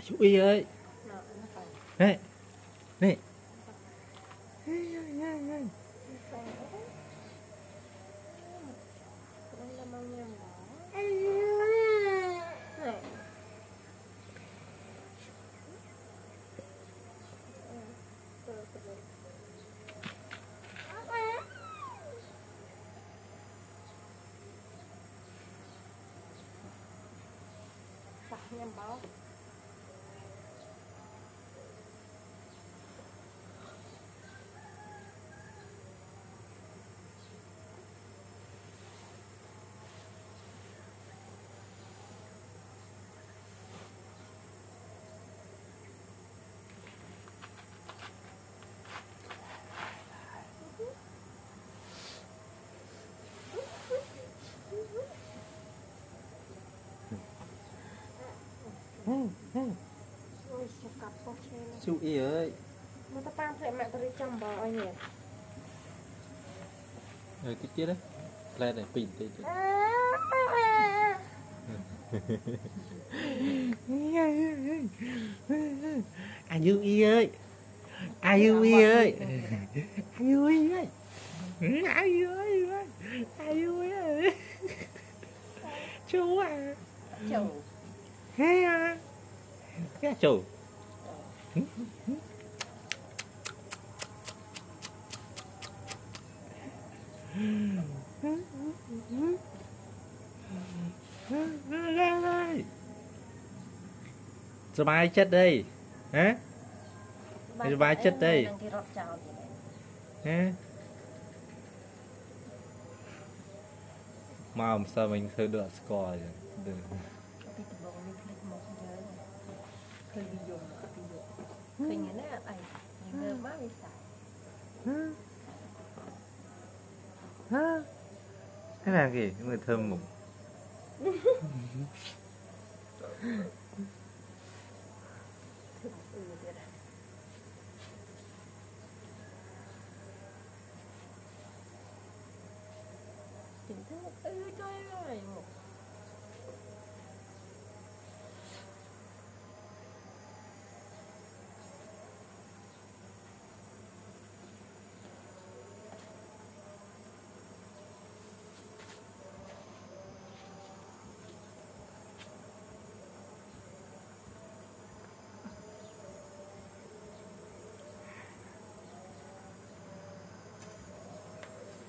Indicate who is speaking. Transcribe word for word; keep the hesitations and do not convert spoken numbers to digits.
Speaker 1: Ui ơi. Này. Này.
Speaker 2: Nhằm báo
Speaker 1: Chú ý ơi.
Speaker 2: mà ta pang phải mẹ ta đi chăm bò anh nhỉ.
Speaker 1: Rồi cái kia đấy. Lên này pin tí tí. À Du Y ơi. À Du Y ơi. À Du Y ơi. À Du Y ơi. À Du Y ơi. Chú à.
Speaker 2: Chú.
Speaker 1: Hey à. Cái chú. Sờ bài chết đi hả? Sờ bài chết đi hả? Mà sao mình thử được score rồi
Speaker 2: khơi đi dùng khơi như thế này người má đi xài
Speaker 1: thế là gì người thơm mục
Speaker 2: tình thương ơi trời ơi một